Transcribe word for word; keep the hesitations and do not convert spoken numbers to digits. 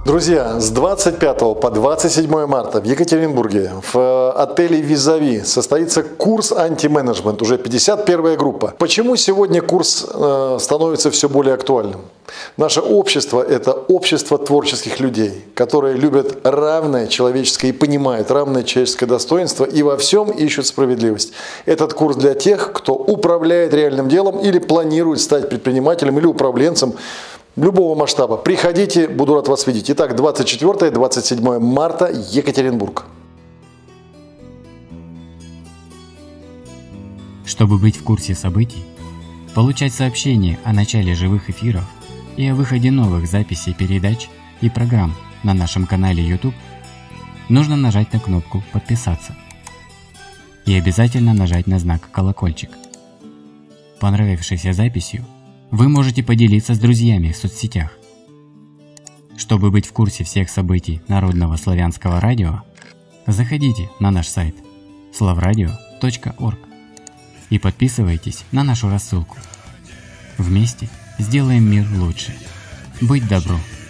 Друзья, с двадцать пятого по двадцать седьмое марта в Екатеринбурге в отеле «Визави» состоится курс «Антименеджмент», уже пятьдесят первая группа. Почему сегодня курс э, становится все более актуальным? Наше общество – это общество творческих людей, которые любят равное человеческое и понимают равное человеческое достоинство и во всем ищут справедливость. Этот курс для тех, кто управляет реальным делом или планирует стать предпринимателем или управленцем любого масштаба. Приходите, буду рад вас видеть. Итак, двадцать четвёртое — двадцать седьмое марта, Екатеринбург. Чтобы быть в курсе событий, получать сообщения о начале живых эфиров и о выходе новых записей передач и программ на нашем канале YouTube, нужно нажать на кнопку «Подписаться» и обязательно нажать на знак «Колокольчик». Понравившейся записью вы можете поделиться с друзьями в соцсетях. Чтобы быть в курсе всех событий Народного славянского радио, заходите на наш сайт славрадио точка орг и подписывайтесь на нашу рассылку. Вместе сделаем мир лучше. Будь добру!